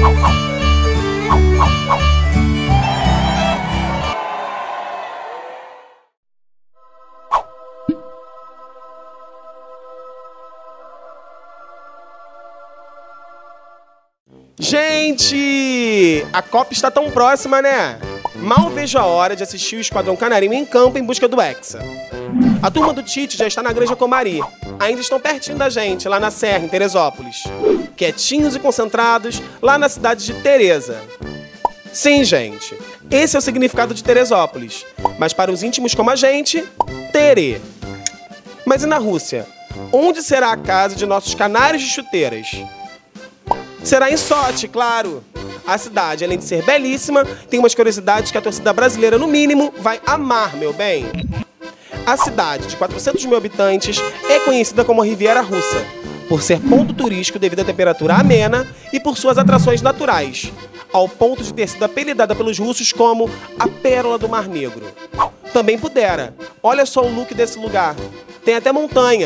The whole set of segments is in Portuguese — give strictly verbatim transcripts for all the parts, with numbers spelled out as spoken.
Gente, a Copa está tão próxima, né? Mal vejo a hora de assistir o Esquadrão Canarinho em campo em busca do Hexa. A turma do Tite já está na Granja Comari. Ainda estão pertinho da gente, lá na Serra, em Teresópolis. Quietinhos e concentrados, lá na cidade de Teresa. Sim, gente, esse é o significado de Teresópolis. Mas para os íntimos como a gente, Terê. Mas e na Rússia? Onde será a casa de nossos canários de chuteiras? Será em Sochi, claro. A cidade, além de ser belíssima, tem umas curiosidades que a torcida brasileira, no mínimo, vai amar, meu bem. A cidade, de quatrocentos mil habitantes, é conhecida como a Riviera Russa, por ser ponto turístico devido à temperatura amena e por suas atrações naturais, ao ponto de ter sido apelidada pelos russos como a Pérola do Mar Negro. Também pudera. Olha só o look desse lugar. Tem até montanha.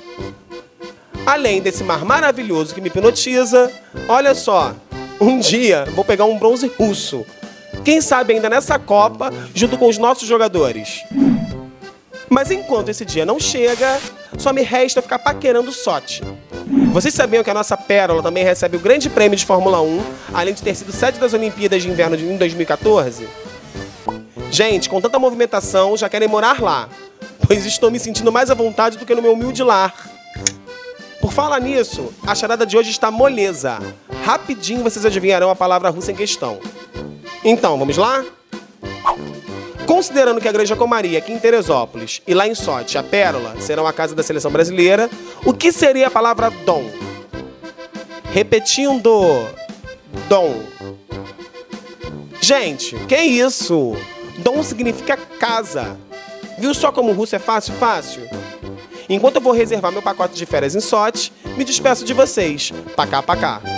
Além desse mar maravilhoso que me hipnotiza, olha só, um dia vou pegar um bronze russo. Quem sabe ainda nessa Copa, junto com os nossos jogadores. Mas enquanto esse dia não chega, só me resta ficar paquerando Sochi. Vocês sabiam que a nossa Pérola também recebe o grande prêmio de Fórmula um, além de ter sido sede das Olimpíadas de Inverno em dois mil e quatorze? Gente, com tanta movimentação, já querem morar lá, pois estou me sentindo mais à vontade do que no meu humilde lar. Por falar nisso, a charada de hoje está moleza. Rapidinho vocês adivinharão a palavra russa em questão. Então, vamos lá? Considerando que a Granja Comari aqui em Teresópolis e lá em Sochi, a Pérola, serão a casa da seleção brasileira, o que seria a palavra dom? Repetindo, dom. Gente, que isso? Dom significa casa. Viu só como o russo é fácil, fácil? Enquanto eu vou reservar meu pacote de férias em Sochi, me despeço de vocês. Pacá, pacá.